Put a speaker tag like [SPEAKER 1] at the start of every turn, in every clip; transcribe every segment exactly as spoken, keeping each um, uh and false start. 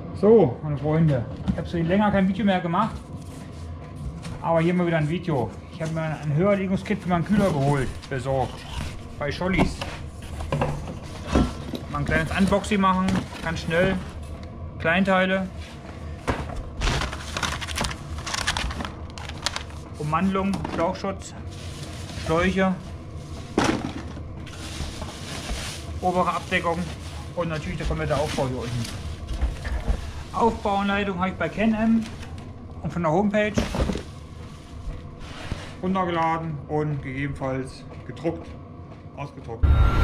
[SPEAKER 1] So, meine Freunde, ich habe schon länger kein Video mehr gemacht, aber hier mal wieder ein Video. Ich habe mir ein Höherlegungskit für meinen Kühler geholt, besorgt, bei Schollis. Mal ein kleines Unboxing machen, ganz schnell, Kleinteile. Ummantelung, Schlauchschutz, Schläuche, obere Abdeckung und natürlich der komplette Aufbau hier unten. Aufbauanleitung habe ich bei CanM und von der Homepage runtergeladen und gegebenenfalls gedruckt, ausgedruckt.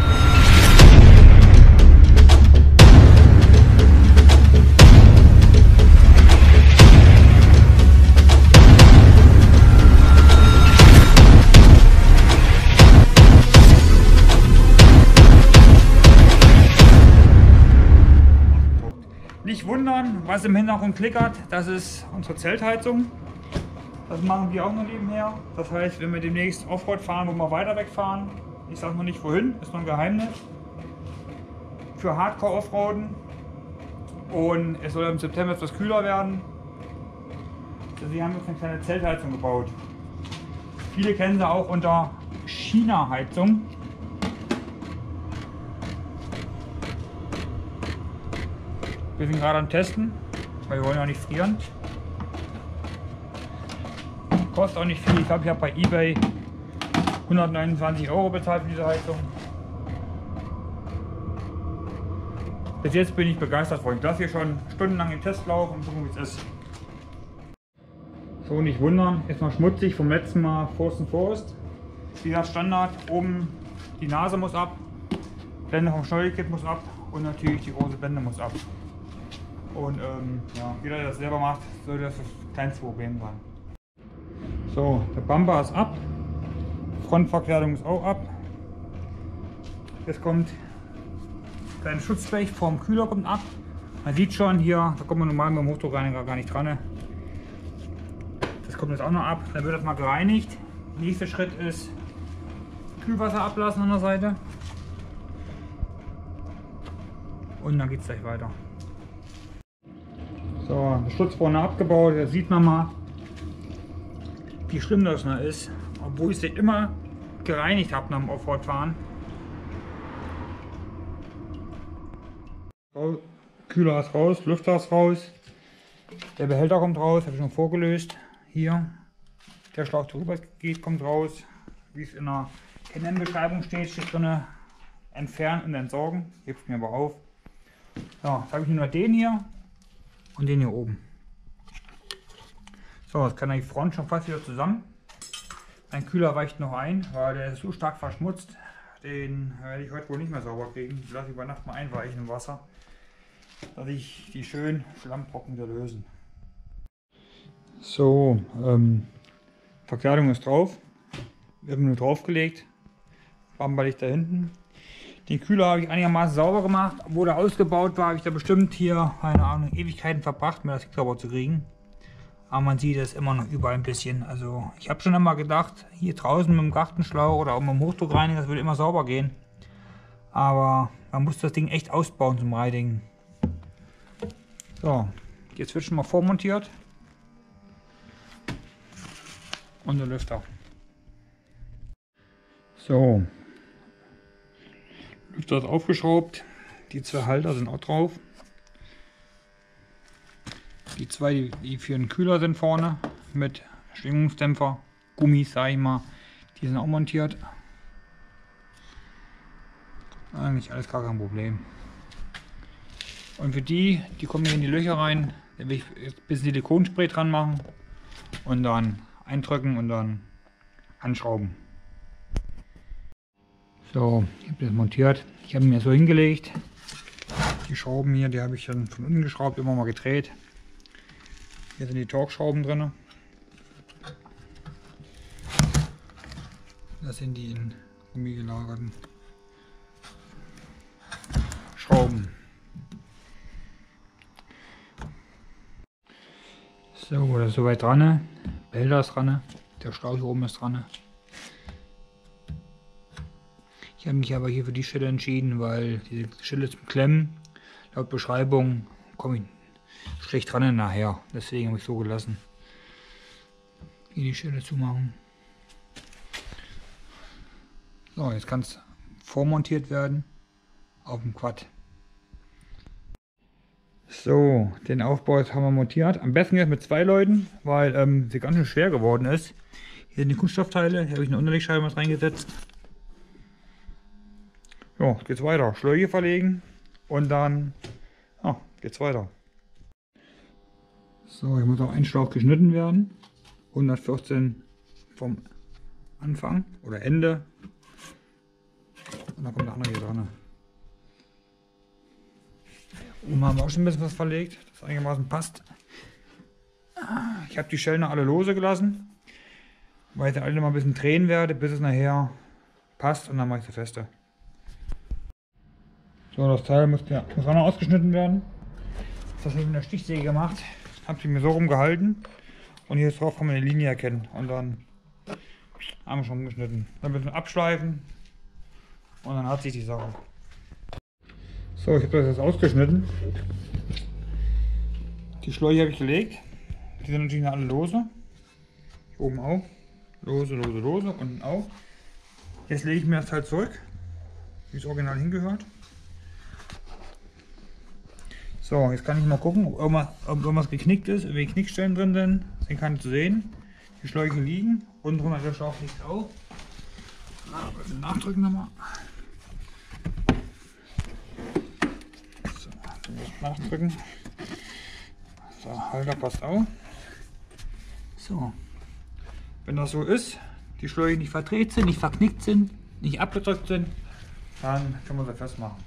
[SPEAKER 1] Nicht wundern, was im Hintergrund klickert, das ist unsere Zeltheizung. Das machen wir auch noch nebenher. Das heißt, wenn wir demnächst Offroad fahren, wo wir weiter wegfahren, ich sage noch nicht wohin, ist noch ein Geheimnis, für Hardcore Offroaden. Und es soll im September etwas kühler werden. Also wir haben jetzt eine kleine Zeltheizung gebaut. Viele kennen sie auch unter China-Heizung. Wir sind gerade am Testen, weil wir wollen ja nicht frieren. Kostet auch nicht viel. Ich glaube, ich habe bei eBay hundertneunundzwanzig Euro bezahlt für diese Heizung. Bis jetzt bin ich begeistert, Freunde. Ich lasse hier schon stundenlang im Testlauf und gucken, wie es ist. So, nicht wundern, ist noch schmutzig vom letzten Mal Forst und Forst. Wie gesagt, Standard, oben die Nase muss ab, Blende vom Steuerkit muss ab und natürlich die große Blende muss ab. Und ähm, ja, jeder, der das selber macht, sollte das das kleinste Problem sein. So, der Bumper ist ab, Frontverkleidung ist auch ab. Jetzt kommt ein Schutzblech vom Kühler kommt ab. Man sieht schon hier, da kommt man normal mit dem Hochdruckreiniger gar nicht dran. Das kommt jetzt auch noch ab, dann wird das mal gereinigt. Nächster Schritt ist Kühlwasser ablassen an der Seite. Und dann geht es gleich weiter. So, der Schutz vorne abgebaut, da sieht man mal, wie schlimm das noch ist, obwohl ich sie immer gereinigt habe nach dem Offroad-Fahren. Kühler ist raus, Lüfter ist raus, der Behälter kommt raus, habe ich schon vorgelöst. Hier, der Schlauch, der rüber geht, kommt raus. Wie es in der CanM-Beschreibung steht, steht drin, entfernen und entsorgen. Hebt es mir aber auf. So, jetzt habe ich nur noch den hier und den hier oben. So, jetzt kann die Front schon fast wieder zusammen. Mein Kühler weicht noch ein, weil der ist so stark verschmutzt. Den werde ich heute wohl nicht mehr sauber kriegen. Ich lasse über Nacht mal einweichen im Wasser, dass ich die schön schlammtrocken wieder lösen. So, ähm, Verkleidung ist drauf. Wir haben nur draufgelegt. Bumper liegt da hinten. Den Kühler habe ich einigermaßen sauber gemacht. Obwohl er ausgebaut war, habe ich da bestimmt hier, keine Ahnung, Ewigkeiten verbracht, mir das sauber zu kriegen. Aber man sieht es immer noch überall ein bisschen. Also ich habe schon immer gedacht, hier draußen mit dem Gartenschlauch oder auch mit dem Hochdruckreiniger, das würde immer sauber gehen. Aber man muss das Ding echt ausbauen zum Reinigen. So, jetzt wird schon mal vormontiert. Und der Lüfter. So. Lüfter ist aufgeschraubt. Die zwei Halter sind auch drauf. Die zwei, die für den Kühler sind vorne mit Schwingungsdämpfer, Gummis, sag ich mal, die sind auch montiert. Eigentlich alles gar kein Problem. Und für die, die kommen hier in die Löcher rein, da will ich jetzt ein bisschen Silikonspray dran machen und dann eindrücken und dann anschrauben. So, ich habe das montiert. Ich habe mir so hingelegt. Die Schrauben hier, die habe ich dann von unten geschraubt, immer mal gedreht. Hier sind die Torx-Schrauben drin. Das sind die in Gummi gelagerten Schrauben. So, das ist soweit dran. Behälter ist dran. Der Schlauch hier oben ist dran. Ich habe mich aber hier für die Stelle entschieden, weil diese Stelle zum Klemmen, laut Beschreibung, komme ich schlecht dran nachher. Deswegen habe ich so gelassen. Hier die Stelle zumachen. So, jetzt kann es vormontiert werden auf dem Quad. So, den Aufbau jetzt haben wir montiert. Am besten jetzt mit zwei Leuten, weil ähm, sie ganz schön schwer geworden ist. Hier sind die Kunststoffteile, hier habe ich eine Unterlegscheibe mit reingesetzt. Ja, jetzt geht's weiter. Schläuche verlegen und dann ja, geht's weiter. So, hier muss auch ein Schlauch geschnitten werden. hundertvierzehn vom Anfang oder Ende. Und dann kommt der andere hier dran. Oben haben wir auch schon ein bisschen was verlegt, das einigermaßen passt. Ich habe die Schellen alle lose gelassen, weil ich da alle mal ein bisschen drehen werde, bis es nachher passt und dann mache ich sie fester. So, das Teil muss, ja, muss auch noch ausgeschnitten werden. Das habe ich mit der Stichsäge gemacht. Habe sie mir so rumgehalten und hier drauf kann man eine Linie erkennen und dann haben wir schon geschnitten. Dann ein bisschen abschleifen und dann hat sich die Sache. So, ich habe das jetzt ausgeschnitten. Die Schläuche habe ich gelegt. Die sind natürlich alle lose. Hier oben auch. Lose, lose, lose. Unten auch. Jetzt lege ich mir das Teil zurück, wie es original hingehört. So, jetzt kann ich mal gucken, ob irgendwas, ob irgendwas geknickt ist, ob die Knickstellen drin sind. Den kann ich zu sehen. Die Schläuche liegen. Unten drunter der Schlauch liegt auch. Na, nachdrücken nochmal. So, nachdrücken. So, Halter passt auch. So, wenn das so ist, die Schläuche nicht verdreht sind, nicht verknickt sind, nicht abgedrückt sind, dann können wir sie festmachen.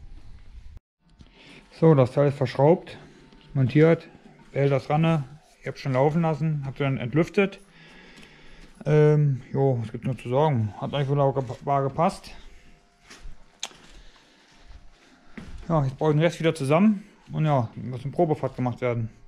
[SPEAKER 1] So, das Teil ist verschraubt, montiert, Behälter das ran. Ich habe schon laufen lassen, habe dann entlüftet. Ähm, jo, was gibt nur zu sagen? Hat eigentlich wunderbar gepasst. Ja, jetzt brauche ich den Rest wieder zusammen und ja, muss eine Probefahrt gemacht werden.